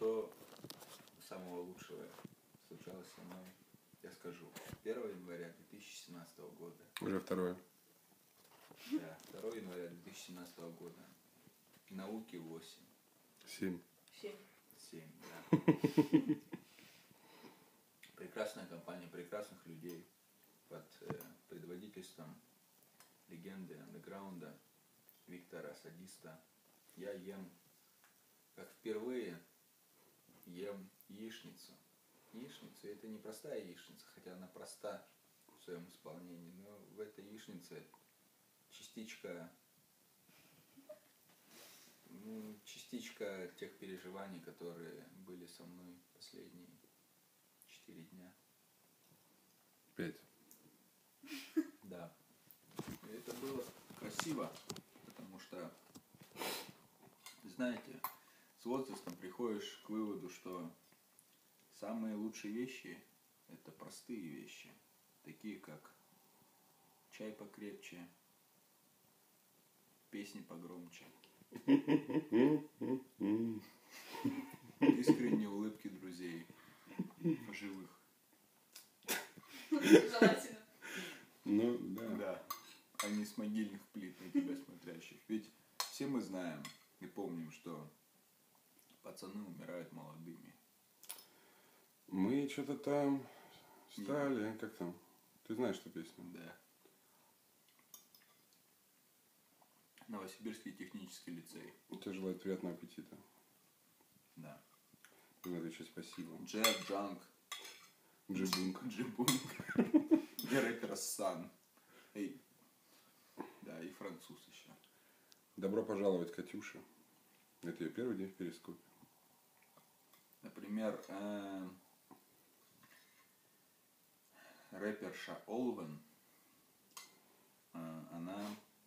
Что самого лучшего случалось со мной, я скажу. 1 января 2017 года. Уже второе. Да, 2 января 2017 года. Науки 8. 7. 7, да. Прекрасная компания прекрасных людей под предводительством легенды андеграунда Виктора Садиста. Я ем, как впервые, ем яичницу. Яичницу, это не простая яичница, хотя она проста в своем исполнении, но в этой яичнице частичка тех переживаний, которые были со мной последние 4 дня. 5. Да. И это было красиво, потому что, знаете, с возрастом приходишь к выводу, что самые лучшие вещи – это простые вещи, такие как чай покрепче, песни погромче, искренние улыбки друзей, живых. Желательно. Ну, да. Да, а не с могильных плит на тебя смотрящих. Ведь все мы знаем и помним, что пацаны умирают молодыми. Мы что-то там стали, как там? Ты знаешь, что песня? Да. Новосибирский технический лицей. Тебе желаю приятного аппетита. Да. Надо отвечать спасибо. Джеб, Джанг, Джибунг. Джибунг. И рэпер Сан. Да, и француз еще. Добро пожаловать, Катюша. Это ее первый день в перископе. Например, рэперша Олвен, она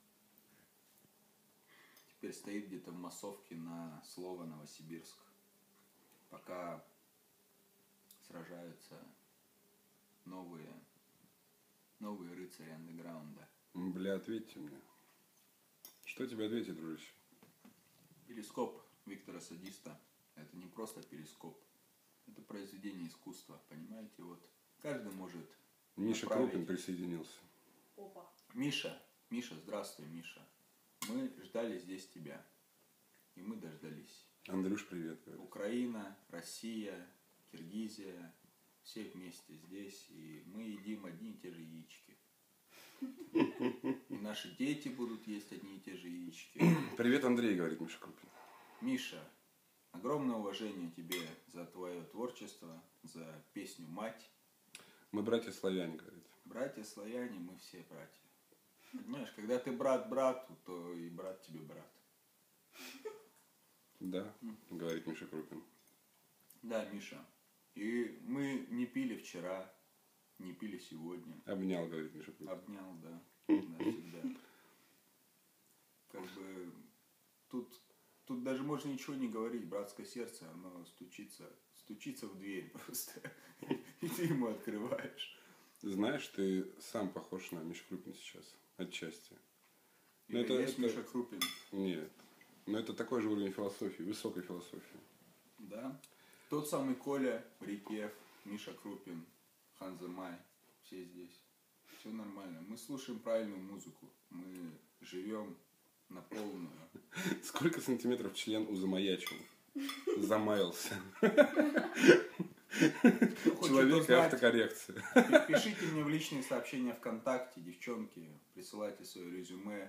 теперь стоит где-то в массовке на слово Новосибирск, пока сражаются новые рыцари андеграунда. Бля, ответьте мне. Что тебе ответить, дружище? Перископ Виктора Садиста – это не просто перископ, это произведение искусства, понимаете? Вот каждый может Миша направить. Крупин присоединился. Опа. Миша, здравствуй, Миша. Мы ждали здесь тебя, и мы дождались. Андрюш, привет. Говорит. Украина, Россия, Киргизия, все вместе здесь, и мы едим одни и те же яички. И наши дети будут есть одни и те же яички. Привет, Андрей, говорит Миша Крупин. Миша, огромное уважение тебе за твое творчество, за песню «Мать». Мы братья-славяне, говорит. Братья-славяне, мы все братья. Понимаешь, когда ты брат брату, то и брат тебе брат. Да, говорит Миша Крупин. Да, Миша. И мы не пили вчера, не пили сегодня. Обнял, говорит Миша Крупин. Обнял, да. Да, всегда. Как бы тут даже можно ничего не говорить. Братское сердце, оно стучится в дверь просто. И ты ему открываешь. Знаешь, ты сам похож на Мишу Крупина сейчас. Отчасти. И есть Миша Крупин. Нет. Но это такой же уровень философии, высокой философии. Да. Тот самый Коля, Репьев, Миша Крупин, Ханза Май. Все здесь. Все нормально. Мы слушаем правильную музыку. Мы живем на полную. Сколько сантиметров член у замаячил? Замаялся. Человек и автокоррекция. Пишите мне в личные сообщения ВКонтакте, девчонки, присылайте свое резюме,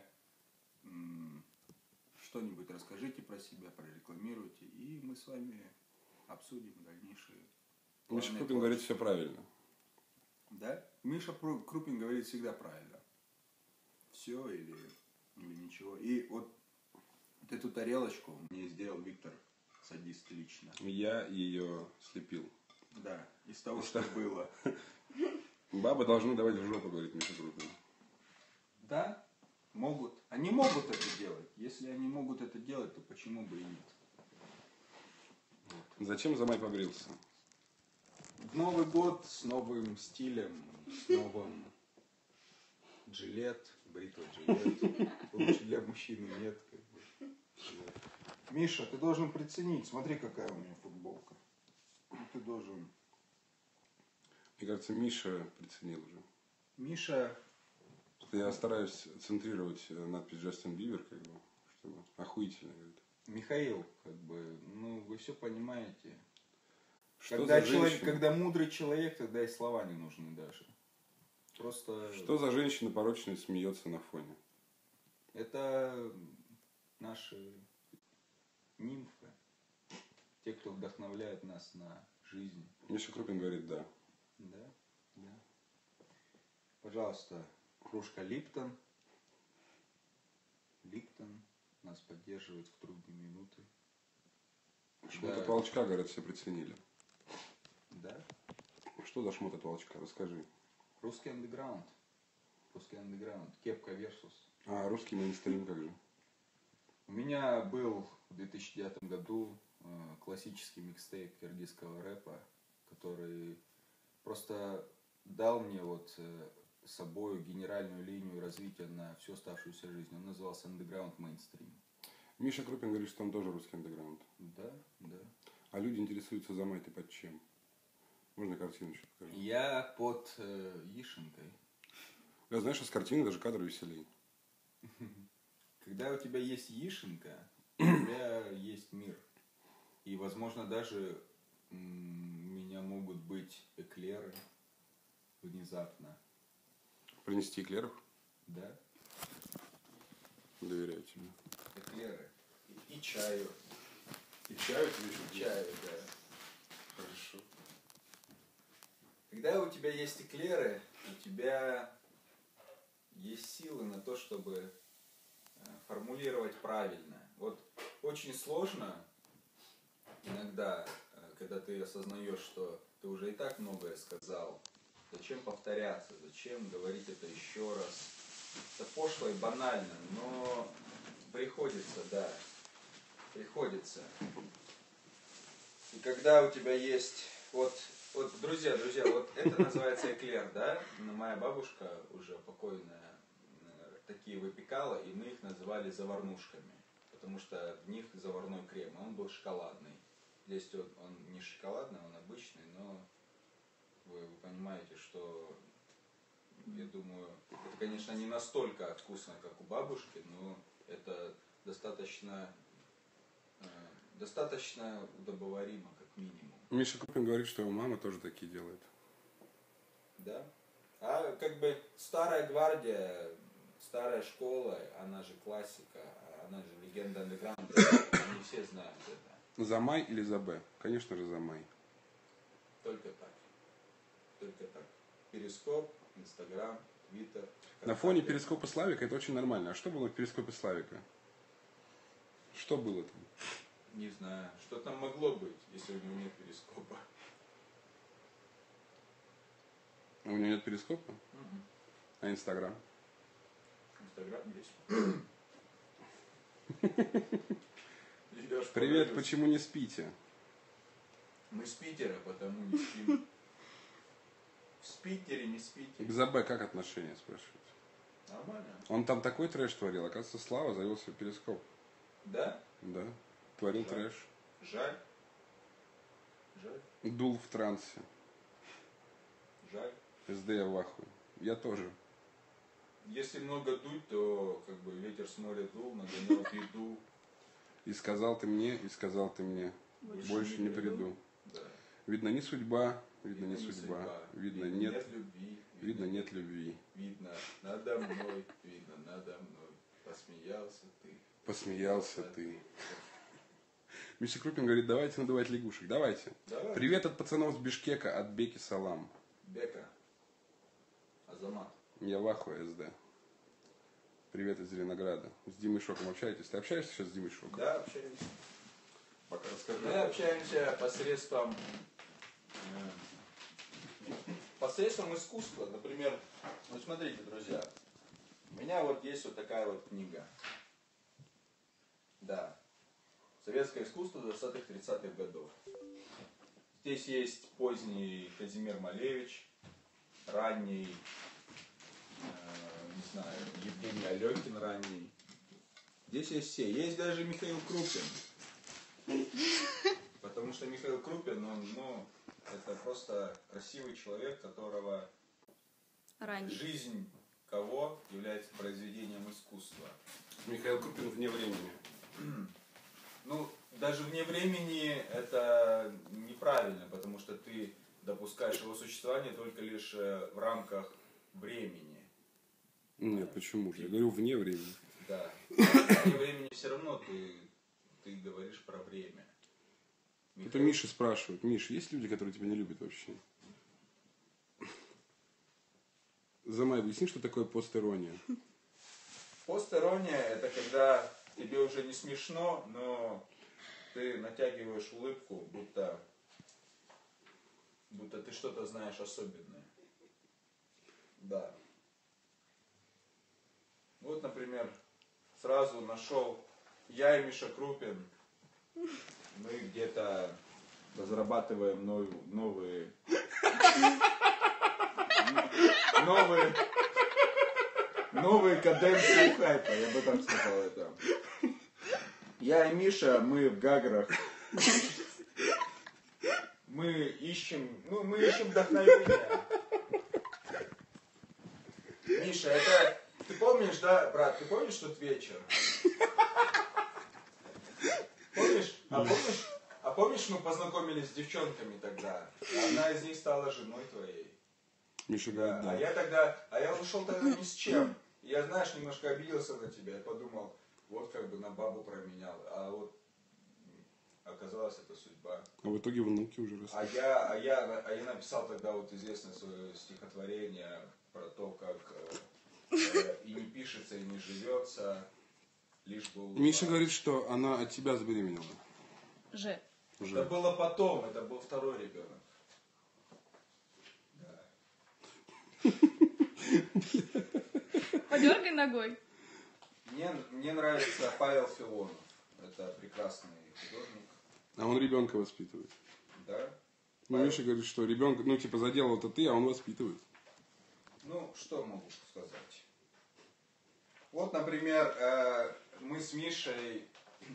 что-нибудь расскажите про себя, прорекламируйте, и мы с вами обсудим дальнейшие. Миша Крупин говорит все правильно. Да? Миша Крупин говорит всегда правильно. Все или ничего. И вот эту тарелочку мне сделал Виктор Садист лично. Я ее слепил. Да, из того, что было. Бабы должны давать в жопу, говорит Миша Крупин. Да, могут. Они могут это делать. Если они могут это делать, то почему бы и нет? Зачем Замай побрился? В Новый год с новым стилем, с новым бритва Джилет. Лучше для мужчины нет. Как бы. Миша, ты должен приценить. Смотри, какая у меня футболка. Ты должен... Мне кажется, Миша приценил уже. Миша... Я стараюсь центрировать надпись Джастин Бибер, как бы, чтобы охуительно говорит. Михаил, как бы, ну, вы все понимаете. Что Когда, за человек, женщина? когда мудрый человек, тогда и слова не нужны даже. Просто... Что за женщина порочная смеется на фоне? Это наши нимфы. Те, кто вдохновляет нас на жизнь. Миша Крупин говорит да. Да, да. Пожалуйста, кружка Липтон. Липтон нас поддерживает в трудные минуты. Шмот Да. от волчка, говорят, все приценили. Да. Что за шмот от волчка? Расскажи. Русский андеграунд. Русский андеграунд. Кепка Версус. А русский мейнстрим как же? У меня был в 2009 году классический микстейп киргизского рэпа, который просто дал мне вот с собой генеральную линию развития на всю оставшуюся жизнь. Он назывался Underground Mainstream. Миша Крупин говорит, что он тоже русский андеграунд. Да, да. А люди интересуются, Замай, ты под чем? Можно картину еще покажу? Я под Ишенкой. Я знаешь, что с картины даже кадры веселее. Когда у тебя есть Ишенка, у тебя есть мир. И, возможно, даже у меня могут быть эклеры внезапно. Принести эклеров? Да? Доверяю тебе. Эклеры. И чаю. И чаю тебе еще? И чаю, да. Хорошо. Когда у тебя есть эклеры, у тебя есть силы на то, чтобы формулировать правильно. Вот очень сложно иногда, когда ты осознаешь, что ты уже и так многое сказал, зачем повторяться, зачем говорить это еще раз. Это пошло и банально, но приходится, да, приходится. И когда у тебя есть, вот друзья, вот это называется эклер, да? Моя бабушка, уже покойная, такие выпекала, и мы их называли заварнушками, потому что в них заварной крем, он был шоколадный. Здесь он не шоколадный, он обычный, но вы понимаете, что, я думаю, это, конечно, не настолько вкусно, как у бабушки, но это достаточно удобоваримо, как минимум. Миша Крупин говорит, что его мама тоже такие делает. Да. А как бы старая гвардия, старая школа, она же классика, она же легенда андеграунда, они все знают это. Замай или Забе? Конечно же, Замай. Только так. Только так. Перископ, Инстаграм, Твиттер. На фоне перископа Славика это очень нормально. А что было в перископе Славика? Что было там? Не знаю, что там могло быть, если у него нет перископа. А у него нет перископа? А Инстаграм? Инстаграм есть. Привет, почему не спите? Мы с Питера, потому не спим. В Питере не спите. К Забе как отношения, спрашивают? Нормально. Он там такой трэш творил. Оказывается, Слава завел свой перископ. Да? Да. Творил Жаль. трэш. Жаль. Жаль. Дул в трансе. Жаль. СД я в ахуе. Я тоже. Если много дуть, то как бы ветер с моря дул, нагонял беду. И сказал ты мне, и сказал ты мне. Больше не приду. Да. Видно, не судьба, видно, не судьба. Видно, нет любви. Видно, нет любви. Видно надо мной, видно надо мной. Посмеялся ты. Посмеялся ты. Миша Крупин говорит, давайте надувать лягушек. Давайте. Давай. Привет от пацанов с Бишкека, от Беки Салам. Бека. Азамат. Я в ахуе, СД. Привет из Зеленограда. С Димой Шоком общаетесь? Ты общаешься сейчас с Димой Шоком? Да, общаемся. Пока расскажи. Мы общаемся посредством искусства. Например, вот смотрите, друзья, у меня вот есть вот такая вот книга. Да. Советское искусство 20-х, 30-х годов. Здесь есть поздний Казимир Малевич, ранний, не знаю, Евгений Алекин ранний. Здесь есть все. Есть даже Михаил Крупин. Потому что Михаил Крупин, он, ну, это просто красивый человек, которого жизнь кого является произведением искусства. Михаил Крупин вне времени. Ну, даже вне времени это неправильно, потому что ты допускаешь его существование только лишь в рамках времени. Нет, почему же? Я говорю вне времени. Да. Вне времени все равно ты говоришь про время. Это Миша спрашивает. Миш, есть люди, которые тебя не любят вообще? Замай, объясни, что такое постирония. Постирония — это когда тебе уже не смешно, но ты натягиваешь улыбку, будто ты что-то знаешь особенное. Да. Вот, например, сразу нашел я и Миша Крупин. Мы где-то разрабатываем новые каденции у хайпа, я бы так сказал это. Я и Миша, мы в Гаграх. Мы ищем вдохновение. Миша, это... Ты помнишь, да, брат, ты помнишь тот вечер? Помнишь? А помнишь, мы познакомились с девчонками тогда? Одна из них стала женой твоей. Миша говорит, да. А я ушел тогда ни с чем. Я, знаешь, немножко обиделся на тебя. Я подумал, вот как бы на бабу променял. А вот оказалось, это судьба. А в итоге внуки уже растут. А я написал тогда вот известное свое стихотворение про то, как и не пишется, и не живется, лишь бы улыбаться. Миша говорит, что она от тебя забеременела. Же. Это было потом, это был второй ребенок. Да. Подергай ногой. Мне нравится Павел Филонов. Это прекрасный художник. А он ребенка воспитывает. Да. Ну, Миша говорит, что ребенка, ну, типа, заделал это ты, а он воспитывает. Ну, что могу сказать? Вот, например, мы с Мишей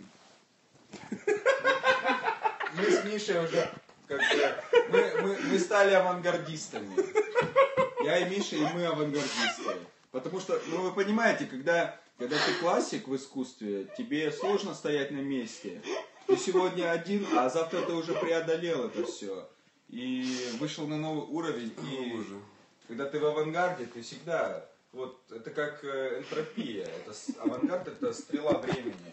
уже, как бы, мы стали авангардистами. Я и Миша, и мы авангардисты. Потому что, ну, вы понимаете, когда ты классик в искусстве, тебе сложно стоять на месте. Ты сегодня один, а завтра ты уже преодолел это все. И вышел на новый уровень. И когда ты в авангарде, ты всегда... Вот это как энтропия. Авангард — это стрела времени.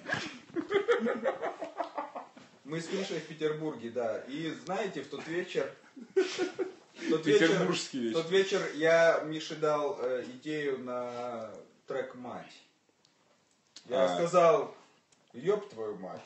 Мы с Мишей в Петербурге, да. И знаете, в тот вечер... Петербургский вечер. В тот вечер я Мише дал идею на трек «Мать». Я сказал, ёб твою мать.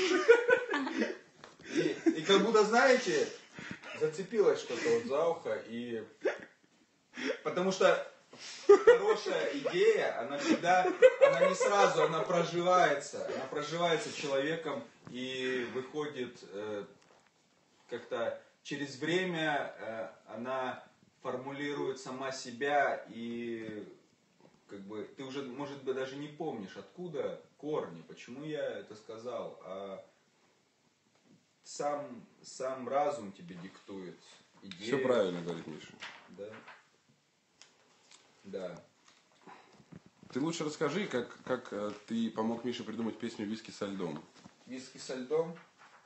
И как будто, знаете, зацепилось что-то вот за ухо. Потому что хорошая идея, она не сразу, она проживается человеком и выходит как-то через время, она формулирует сама себя, и как бы ты уже, может быть, даже не помнишь, откуда корни, почему я это сказал, а сам разум тебе диктует идею. Все правильно, говорит Миша. Да. Да. Ты лучше расскажи, как ты помог Мише придумать песню «Виски со льдом». Виски со льдом?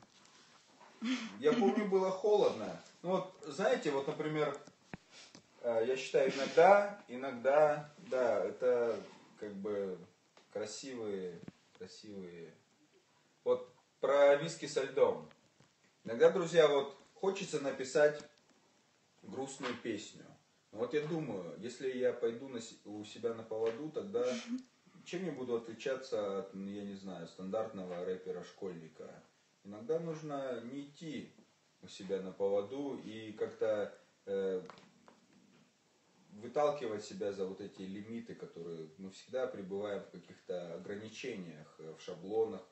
Я помню, было холодно. Ну вот, знаете, вот, например, я считаю, иногда, да, это как бы красивые. Вот про виски со льдом. Иногда, друзья, вот хочется написать грустную песню. Вот я думаю, если я пойду у себя на поводу, тогда чем я буду отличаться от, я не знаю, стандартного рэпера-школьника? Иногда нужно не идти у себя на поводу и как-то выталкивать себя за вот эти лимиты, которые мы всегда пребываем в каких-то ограничениях, в шаблонах,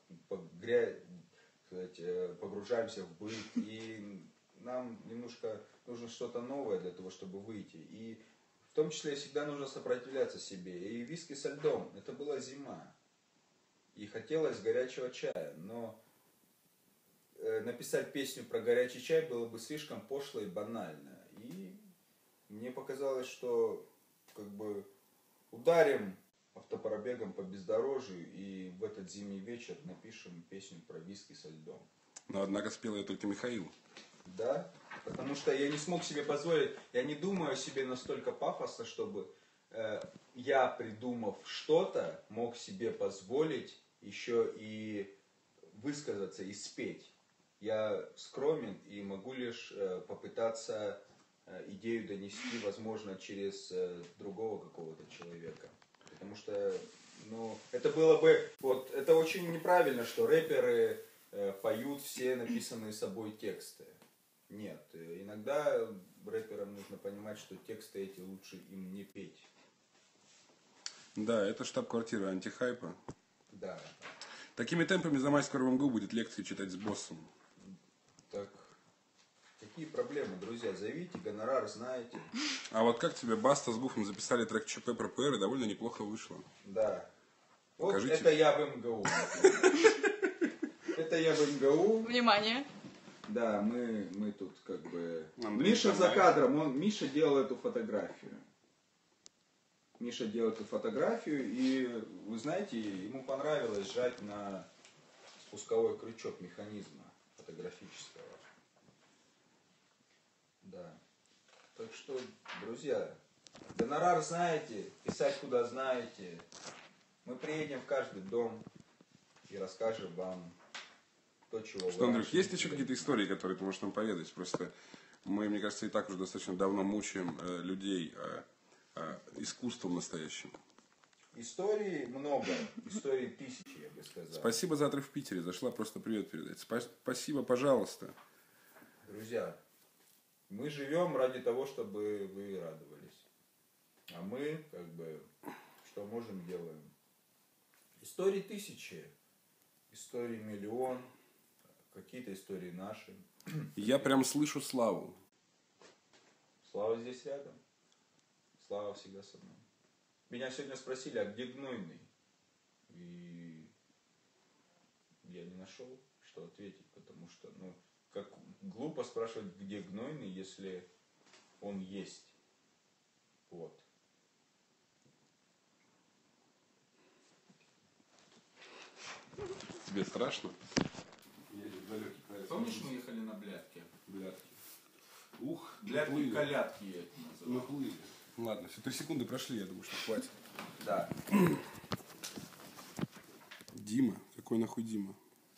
погружаемся в быт, и нам немножко нужно что-то новое для того, чтобы выйти. И в том числе всегда нужно сопротивляться себе. И виски со льдом, это была зима. И хотелось горячего чая, но написать песню про горячий чай было бы слишком пошло и банально. И мне показалось, что как бы ударим автопробегом по бездорожью и в этот зимний вечер напишем песню про виски со льдом. Но однако спел ее только Михаил. Да, потому что я не смог себе позволить, я не думаю о себе настолько пафосно, чтобы я, придумав что-то, мог себе позволить еще и высказаться и спеть. Я скромен и могу лишь попытаться идею донести, возможно, через другого какого-то человека. Потому что, ну, это было бы, вот, это очень неправильно, что рэперы поют все написанные собой тексты. Нет, иногда рэперам нужно понимать, что тексты эти лучше им не петь. Да, это штаб-квартира антихайпа. Да. Такими темпами за май скоро в МГУ будет лекции читать с боссом. Так, какие проблемы, друзья? Зовите, гонорар знаете. А вот как тебе Баста с Гуфом записали трек ЧП про ПР, и довольно неплохо вышло. Да. Вот Покажите. это я в МГУ. Это я в МГУ. Внимание. Да, мы тут как бы... Андрей Миша за Тамаев. кадром, Миша делал эту фотографию. Миша делал эту фотографию, и вы знаете, ему понравилось жать на спусковой крючок механизма фотографического. Да. Так что, друзья, гонорар знаете, писать куда знаете. Мы приедем в каждый дом и расскажем вам то, чего Что, вы Андрюх, раньше есть не еще знали. какие-то истории, которые ты можешь нам поведать? Просто мы, мне кажется, и так уже достаточно давно мучаем людей искусством настоящим. Историй много, историй тысячи, я бы сказал. Спасибо за отрыв в Питере. Зашла просто привет передать. Спасибо, пожалуйста. Друзья, мы живем ради того, чтобы вы радовались. А мы, как бы, что можем, делаем. Истории тысячи, истории миллион, какие-то истории наши. Я прям слышу Славу. Слава здесь рядом. Слава всегда со мной. Меня сегодня спросили, а где Гнойный? И я не нашел, что ответить, потому что, ну, как глупо спрашивать, где Гнойный, если он есть. Вот. Тебе страшно? Помнишь, мы ехали на блядке? Блядки. Ух, Блядки и колядки я это называл. наплыли. Ладно, все 3 секунды прошли, я думаю, что хватит. Да. Дима? Какой нахуй Дима?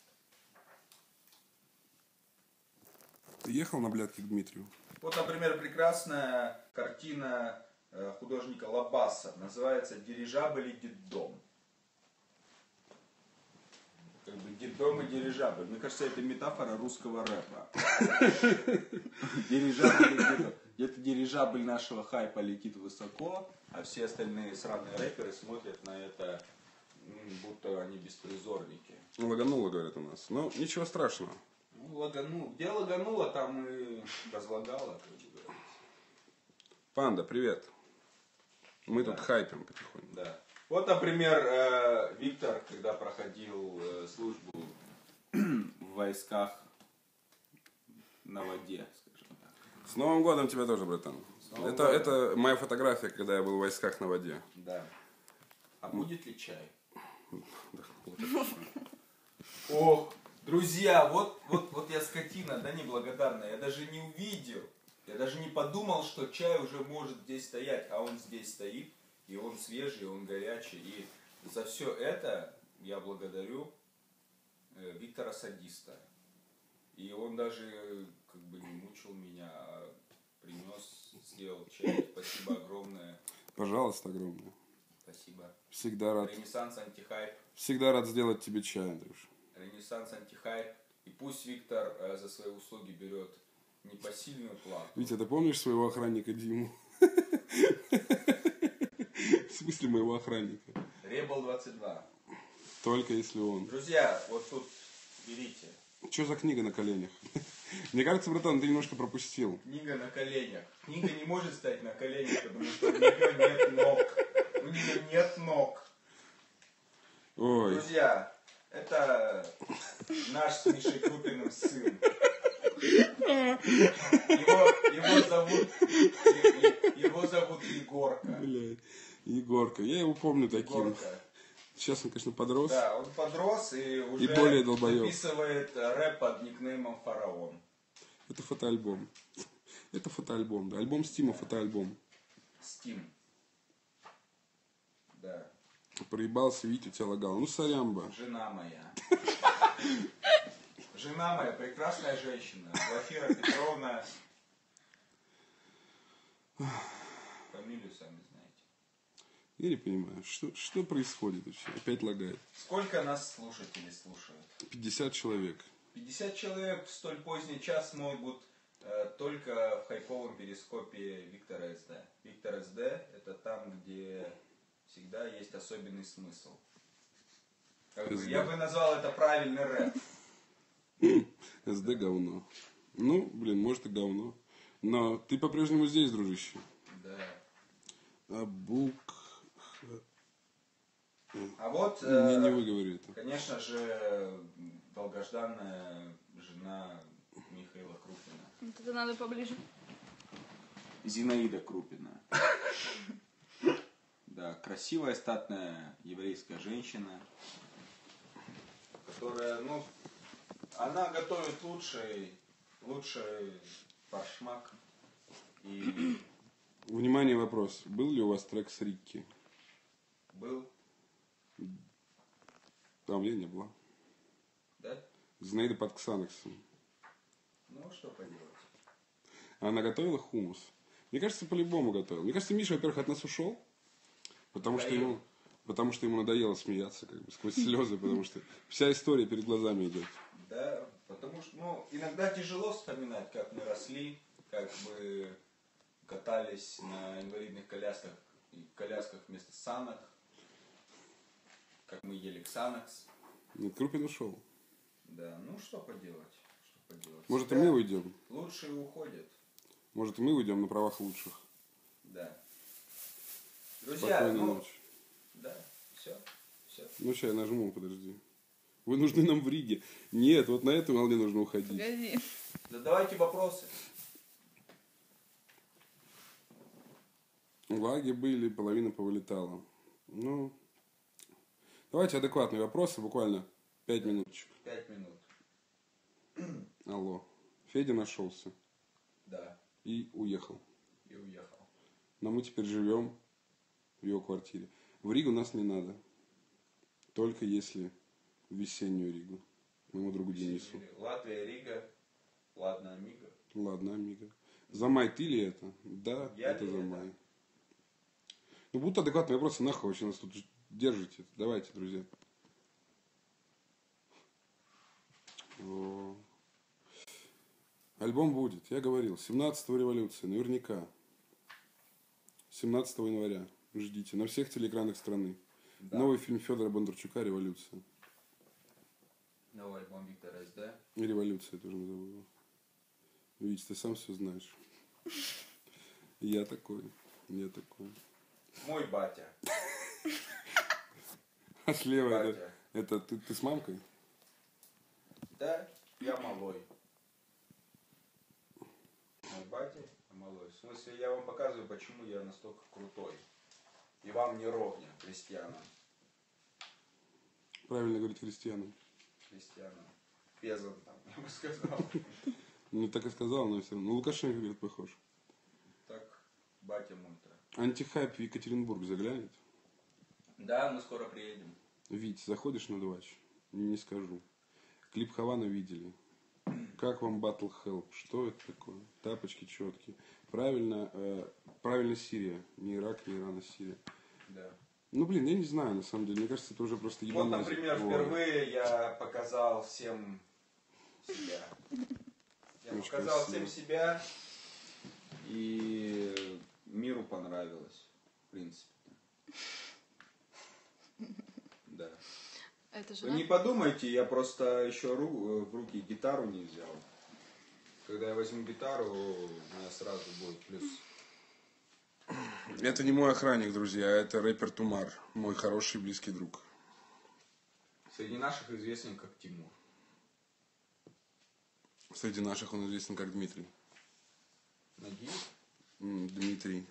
Ты ехал на блядки к Дмитрию? Вот, например, прекрасная картина художника Лабаса. Называется «Дирижабль и детдом». Как бы детдом и дирижабль. Мне кажется, это метафора русского рэпа. Дирижабль и детдом. Где-то дирижабль нашего хайпа летит высоко, а все остальные сраные рэперы смотрят на это, будто они беспризорники. Лагануло, говорят у нас. Но ничего страшного. Ну, лаганул. Где лагануло, там и разлагало, как бы говорится. Панда, привет. Мы Да. тут хайпим потихоньку. Да. Вот, например, Виктор, когда проходил службу в войсках на воде, скажем так. С Новым годом тебя тоже, братан. Новым Это, годом. это моя фотография, когда я был в войсках на воде. Да. А будет ли чай? Да, вот это. Ох, друзья, вот я скотина, да, неблагодарная. Я даже не увидел, я даже не подумал, что чай уже может здесь стоять, а он здесь стоит, и он свежий, он горячий. И за все это я благодарю Виктора Садиста. И он даже как бы не мучил меня, а принес, сделал чай. Спасибо огромное. Пожалуйста, огромное. Спасибо. Всегда рад. Ренессанс антихайп. Всегда рад сделать тебе чай, Андрюш. Ренессанс антихайп. И пусть Виктор за свои услуги берет непосильную плату. Витя, ты помнишь своего охранника Диму? В смысле моего охранника? Ребел 22. Только если он. Друзья, вот тут берите. Что за книга на коленях? Мне кажется, братан, ты немножко пропустил. Книга на коленях. Книга не может стать на коленях, потому что у нее нет ног. У нее нет ног. Ой. Друзья, Это наш с Мишей Крупиным сын. Его зовут Егорка. Блядь. Егорка. Я его помню таким. Егорка. Сейчас он, конечно, подрос. Да, он подрос и уже более долбоёб. записывает рэп под никнеймом Фараон. Это фотоальбом. Это фотоальбом, да. Альбом Стима, фотоальбом. Steam. Да. Проебался, Витя, у тебя лагало. Ну, сорямба. Жена моя. Жена моя, прекрасная женщина. Глафира Петровна. Фамилию сами знаете. Я не понимаю, что происходит вообще? Опять лагает. Сколько нас слушателей слушают? 50 человек. 50 человек в столь поздний час могут только в хайповом перископе Виктора СД. Виктор СД это там, где всегда есть особенный смысл. Я бы назвал это правильный рэп. СД говно. Ну, блин, может и говно. Но ты по-прежнему здесь, дружище. Да. А вот, Не выговори это. конечно же, долгожданная жена Михаила Крупина. Вот это надо поближе. Зинаида Крупина. Да, красивая, статная еврейская женщина, которая, ну, она готовит лучший фаршмак. И Внимание, вопрос. Был ли у вас трек с Рикки? был, Там у меня не было. да? Зинаида под Ксанаксом. Ну, что поделать. Она готовила хумус. Мне кажется, по-любому готовила. Мне кажется, Миша, во-первых, от нас ушел. Потому что ему надоело смеяться, как бы, сквозь слезы, потому что вся история перед глазами идет. Да, потому что, ну, иногда тяжело вспоминать, как мы росли, как бы катались на инвалидных колясках вместо санок, как мы ели ксанакс. Нет, Крупин ушел. Да, ну что поделать. Может, и мы уйдем. Лучшие уходят. Может, и мы уйдем на правах лучших. Да. Друзья, Спокойной ну, ночи. да, все. Ну, сейчас я нажму, подожди. Вы нужны нам в Риге. Нет, вот на этой волне нужно уходить. Погоди. Задавайте вопросы. Лаги были, половина повылетала. Ну, давайте адекватные вопросы, буквально 5 минуточек. 5 минут. Алло. Федя нашелся Да. и уехал. И уехал. Но мы теперь живем в его квартире. В Ригу нас не надо. Только если в весеннюю Ригу. Моему другу Денису. Латвия, Рига. Ладно, Амиго. Ладно, Амиго. За май ты ли это? Да, Я это ли за это? май. Ну, будут адекватные вопросы, нахуй вообще нас тут держите. Давайте, друзья. О. Альбом будет, я говорил, 17-го революции, наверняка. 17 января. Ждите. На всех телеэкранах страны. Да. Новый фильм Федора Бондарчука «Революция». Новый альбом Виктора СД. И «Революция» тоже назову. Видите, ты сам все знаешь. Я такой. Мой батя. А слева Батя. это ты с мамкой? Да, я малой. Мой батя, я малой. В смысле, я вам показываю, почему я настолько крутой. И вам не ровня, крестьянам. Правильно говорить христианам. Крестьянам. Пезантам, я бы сказал. Ну, так и сказал, но все равно. Ну, Лукашенко, говорит, похож. Так, батя мой-то. Антихайп в Екатеринбург заглянет. Да, мы скоро приедем. Вить, заходишь на Двач? Не скажу. Клип Хавана видели. Как вам Battle Help? Что это такое? Тапочки четкие. Правильно Сирия. Не Ирак, не Иран, а Сирия. Да. Ну, блин, я не знаю, на самом деле. Мне кажется, это уже просто Вот, ебаная... например, впервые я показал всем себя. Я Очень показал красиво. всем себя, и миру понравилось, в принципе. Да. Это же Вы не подумайте, я просто еще в руки гитару не взял. Когда я возьму гитару, у меня сразу будет плюс. Это не мой охранник, друзья, это рэпер Тумар. Мой хороший близкий друг. Среди наших известен как Тимур. Среди наших он известен как Дмитрий. Надеюсь? Дмитрий.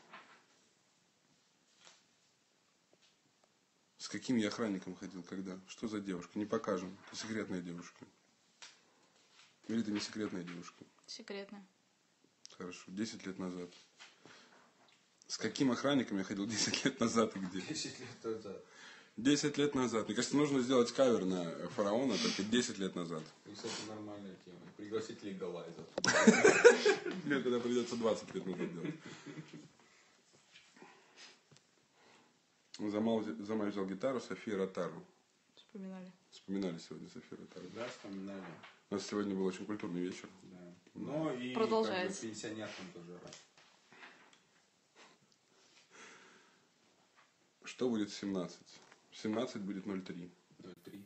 С каким я охранником ходил, когда? Что за девушка? Не покажем. Это секретная девушка. Или это не секретная девушка? Секретно. Хорошо. 10 лет назад. С каким охранником я ходил 10 лет назад и где? 10 лет назад. 10 лет назад. Мне кажется, нужно сделать кавер на фараона, только 10 лет назад. И, кстати, нормальная тема. Пригласить легалайзер. Мне когда придется 20 лет назад делать. Замай взял гитару, София Ротару. Вспоминали. Вспоминали сегодня Софию Ротару. Да, вспоминали. У нас сегодня был очень культурный вечер. Да. Но и Продолжается. как бы, пенсионеркам тоже рад. Что будет в 17? В 17 будет 03. 0,3.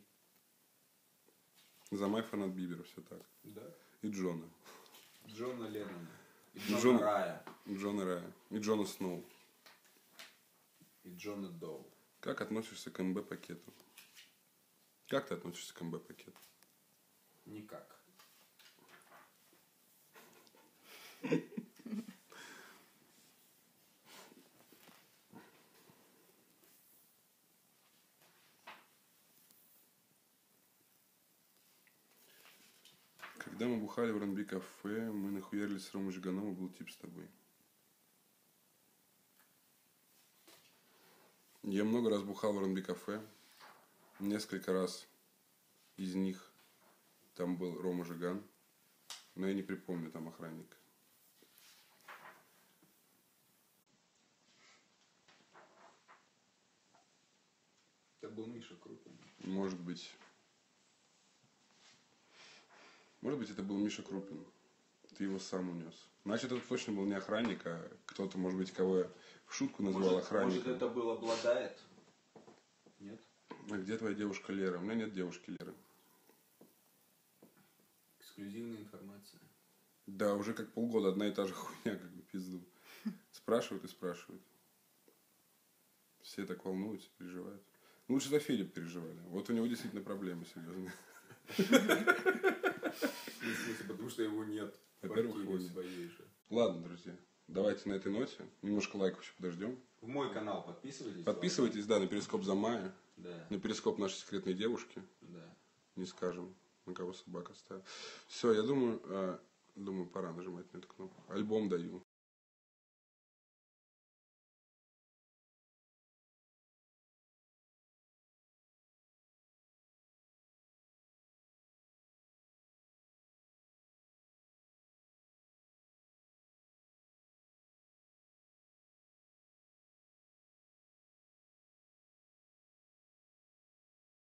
Замай фанат Бибера, все так. Да. И Джона. Джона Леннона. И Джона- Джона Рая. Джона Рая. И Джона Сноу. И Джона Доу. Как относишься к МБ-пакету? Как ты относишься к МБ-пакету? Никак. Когда мы бухали в РНБ кафе, мы нахуярили с Ромой Жиганом, и был тип с тобой. Я много раз бухал в РНБ кафе. Несколько раз из них там был Рома Жиган. Но я не припомню там охранника. Это был Миша Крупин. Может быть. Может быть, это был Миша Крупин. Ты его сам унес. Значит, это точно был не охранник, а кто-то, может быть, кого я в шутку назвал охранником. Может, это был обладает? Нет? А где твоя девушка Лера? У меня нет девушки Леры. Эксклюзивная информация. Да, уже как полгода одна и та же хуйня, как бы пизду. Спрашивают и спрашивают. Все так волнуются, переживают. Ну, лучше за Федю переживали. Вот у него действительно проблемы серьезные. В смысле, потому что его нет. В Во-первых, квартире его нет. своей же. Ладно, друзья, давайте на этой ноте. Немножко лайков еще подождем. В мой канал подписывайтесь. Подписывайтесь, да, на перископ Замая. Да. На перископ нашей секретной девушки. Да. Не скажем, на кого собака ставит. Все, я думаю, пора нажимать на эту кнопку. Альбом даю.